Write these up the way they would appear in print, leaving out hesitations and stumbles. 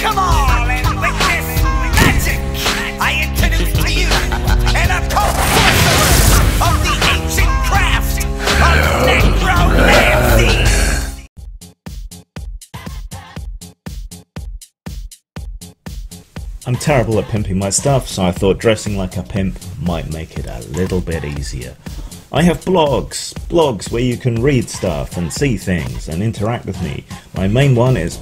Come on and witness magic! I introduce to you an occult sorcerer of the ancient craft of necromancy! I'm terrible at pimping my stuff, so I thought dressing like a pimp might make it a little bit easier. I have blogs where you can read stuff and see things and interact with me. My main one is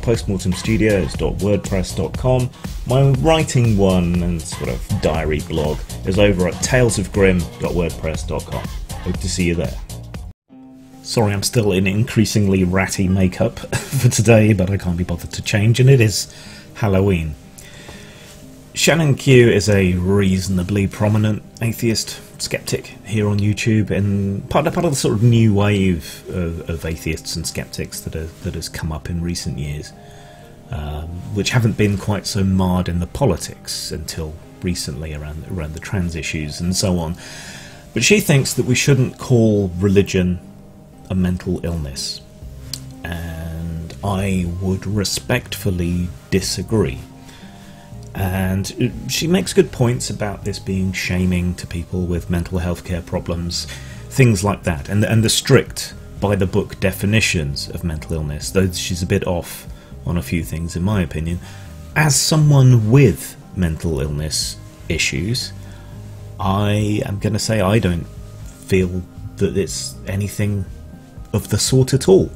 postmortemstudios.wordpress.com. My writing one and sort of diary blog is over at talesofgrim.wordpress.com. Hope to see you there. Sorry, I'm still in increasingly ratty makeup for today, but I can't be bothered to change, and it is Halloween. Shannon Q is a reasonably prominent atheist skeptic here on YouTube, and part of the sort of new wave of atheists and skeptics that has come up in recent years, which haven't been quite so marred in the politics until recently around the trans issues and so on. But she thinks that we shouldn't call religion a mental illness, and I would respectfully disagree. And she makes good points about this being shaming to people with mental health care problems, things like that, and the strict, by-the-book definitions of mental illness, though she's a bit off on a few things in my opinion. As someone with mental illness issues, I am going to say I don't feel that it's anything of the sort at all.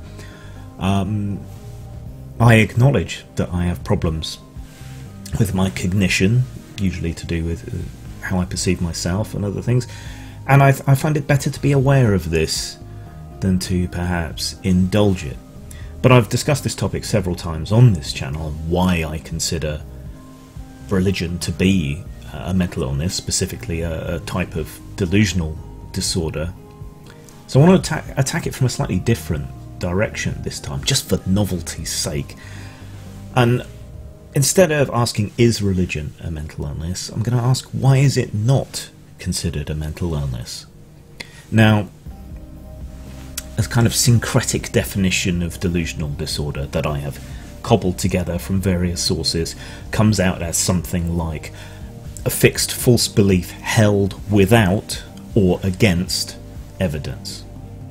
I acknowledge that I have problems with my cognition, usually to do with how I perceive myself and other things, and I find it better to be aware of this than to perhaps indulge it. But I've discussed this topic several times on this channel, why I consider religion to be a mental illness, specifically a type of delusional disorder. So I want to attack it from a slightly different direction this time, just for novelty's sake. And instead of asking, is religion a mental illness, I'm going to ask, why is it not considered a mental illness? Now, a kind of syncretic definition of delusional disorder that I have cobbled together from various sources comes out as something like a fixed false belief held without or against evidence.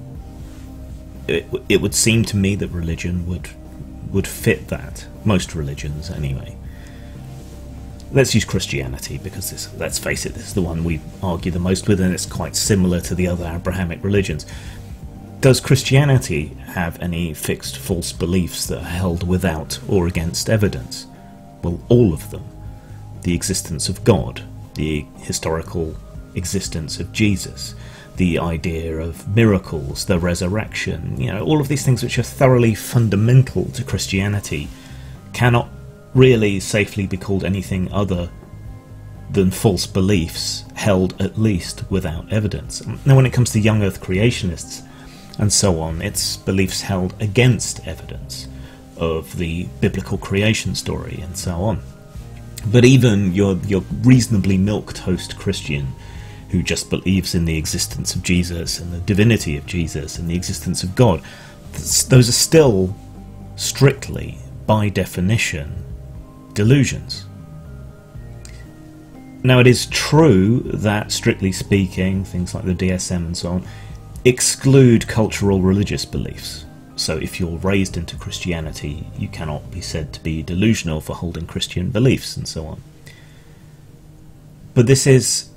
It would seem to me that religion would fit that. Most religions, anyway. Let's use Christianity, because this, let's face it, this is the one we argue the most with, and it's quite similar to the other Abrahamic religions. Does Christianity have any fixed false beliefs that are held without or against evidence? Well, all of them. The existence of God, the historical existence of Jesus, the idea of miracles, the resurrection, you know, all of these things which are thoroughly fundamental to Christianity cannot really safely be called anything other than false beliefs held at least without evidence. Now, when it comes to young earth creationists and so on, it's beliefs held against evidence of the biblical creation story and so on. But even your reasonably milquetoast Christian who just believes in the existence of Jesus and the divinity of Jesus and the existence of God, those are still strictly, by definition, delusions. Now, it is true that, strictly speaking, things like the DSM and so on exclude cultural religious beliefs. So if you're raised into Christianity, you cannot be said to be delusional for holding Christian beliefs and so on. But this is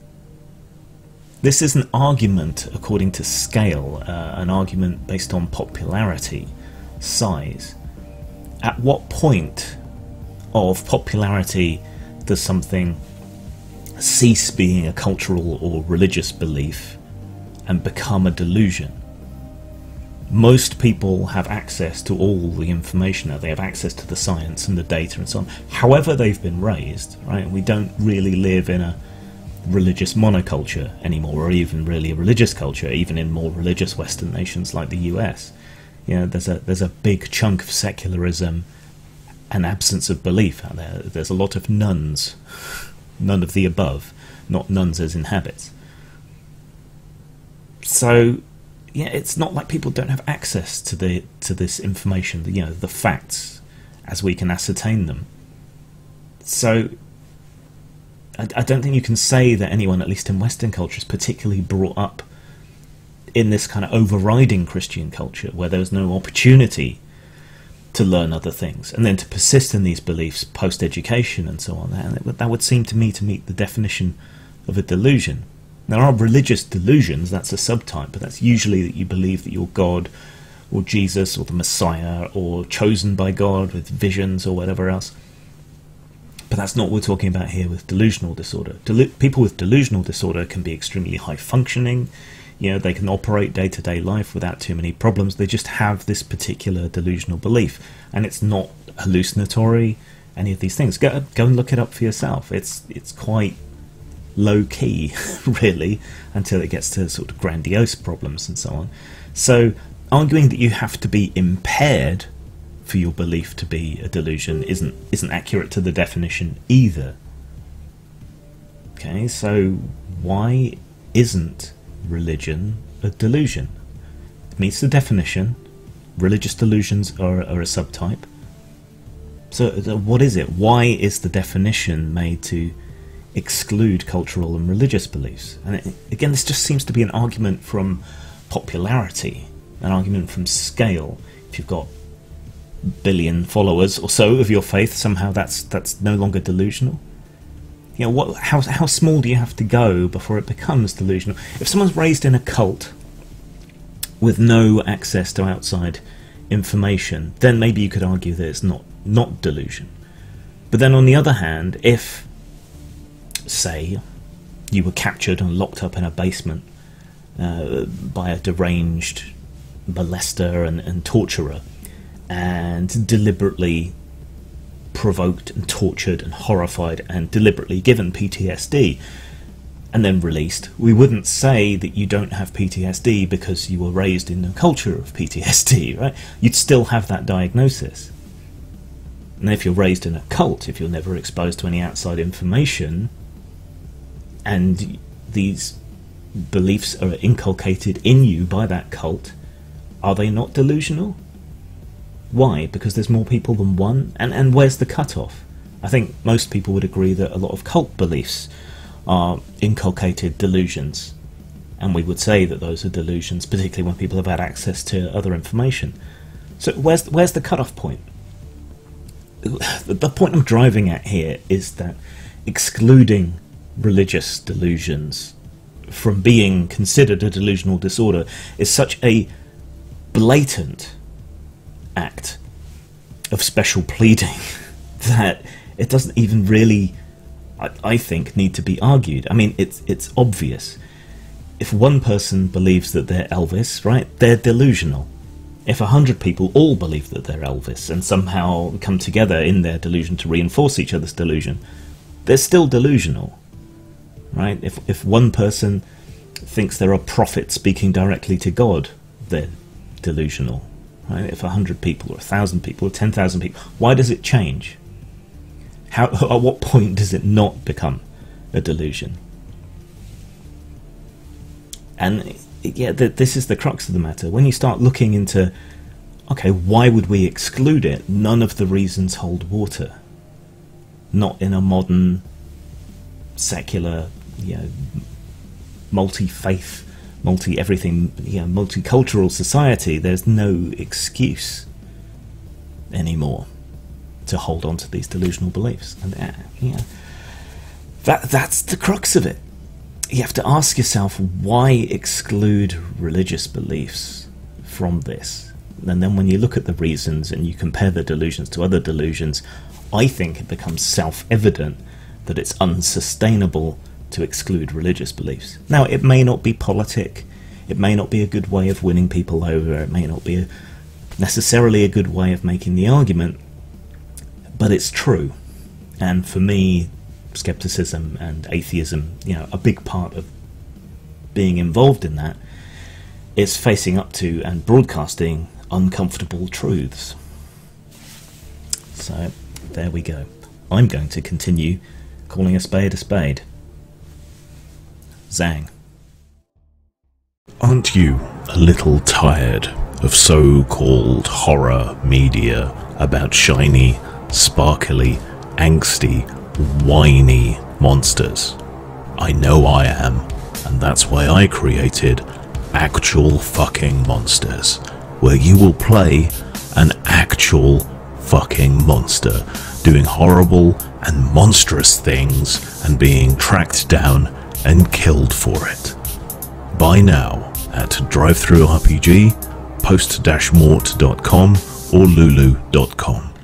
an argument according to scale, an argument based on popularity, size. At what point of popularity does something cease being a cultural or religious belief and become a delusion? Most people have access to all the information now. They have access to the science and the data and so on. However they've been raised, right? We don't really live in a religious monoculture anymore, or even really a religious culture, even in more religious Western nations like the US. You know, there's a big chunk of secularism and absence of belief out there. There's a lot of nuns, none of the above, not nuns as in habits. So, yeah, it's not like people don't have access to this information, you know, the facts as we can ascertain them. So I don't think you can say that anyone, at least in Western culture, is particularly brought up in this kind of overriding Christian culture where there was no opportunity to learn other things and then to persist in these beliefs post-education and so on. And that would seem to me to meet the definition of a delusion. There are religious delusions, that's a subtype, but that's usually that you believe that you're God or Jesus or the Messiah or chosen by God with visions or whatever else. But that's not what we're talking about here with delusional disorder. People with delusional disorder can be extremely high functioning. You know, they can operate day-to-day life without too many problems. They just have this particular delusional belief, and it's not hallucinatory, any of these things. Go and look it up for yourself. It's quite low-key, really, until it gets to sort of grandiose problems and so on. So arguing that you have to be impaired for your belief to be a delusion isn't accurate to the definition either. Okay, so why isn't religion a delusion? It meets the definition. Religious delusions are a subtype. So what is it? Why is the definition made to exclude cultural and religious beliefs? And again, this just seems to be an argument from popularity, an argument from scale. If you've got a billion followers or so of your faith, somehow that's no longer delusional. You know, how small do you have to go before it becomes delusional? If someone's raised in a cult with no access to outside information, then maybe you could argue that it's not delusion. But then on the other hand, if, say, you were captured and locked up in a basement by a deranged molester and torturer, and deliberately provoked and tortured and horrified and deliberately given PTSD and then released, we wouldn't say that you don't have PTSD because you were raised in a culture of PTSD, right? You'd still have that diagnosis. And if you're raised in a cult, if you're never exposed to any outside information and these beliefs are inculcated in you by that cult, are they not delusional? Why? Because there's more people than one? And where's the cutoff? I think most people would agree that a lot of cult beliefs are inculcated delusions, and we would say that those are delusions, particularly when people have had access to other information. So where's the cutoff point? The point I'm driving at here is that excluding religious delusions from being considered a delusional disorder is such a blatant act of special pleading that it doesn't even really, I think, need to be argued. I mean, it's obvious. If one person believes that they're Elvis, right, they're delusional. If 100 people all believe that they're Elvis and somehow come together in their delusion to reinforce each other's delusion, they're still delusional, right? If one person thinks they're a prophet speaking directly to God, they're delusional. Right? If 100 people or 1,000 people or 10,000 people, why does it change? At what point does it not become a delusion? And yeah, this is the crux of the matter. When you start looking into, okay, why would we exclude it? None of the reasons hold water. Not in a modern, secular, multi-faith, multi-everything, multicultural society. There's no excuse anymore to hold on to these delusional beliefs. And that's the crux of it. You have to ask yourself, why exclude religious beliefs from this? And then when you look at the reasons and you compare the delusions to other delusions, I think it becomes self-evident that it's unsustainable to exclude religious beliefs. Now, it may not be politic, it may not be a good way of winning people over, it may not be necessarily a good way of making the argument, but it's true. And for me, skepticism and atheism, a big part of being involved in that is facing up to and broadcasting uncomfortable truths. So, there we go. I'm going to continue calling a spade a spade. Zang. Aren't you a little tired of so-called horror media about shiny, sparkly, angsty, whiny monsters. I know I am, and that's why I created Actual Fucking Monsters, where you will play an actual fucking monster doing horrible and monstrous things and being tracked down and killed for it. Buy now at DriveThruRPG, post-mort.com or lulu.com.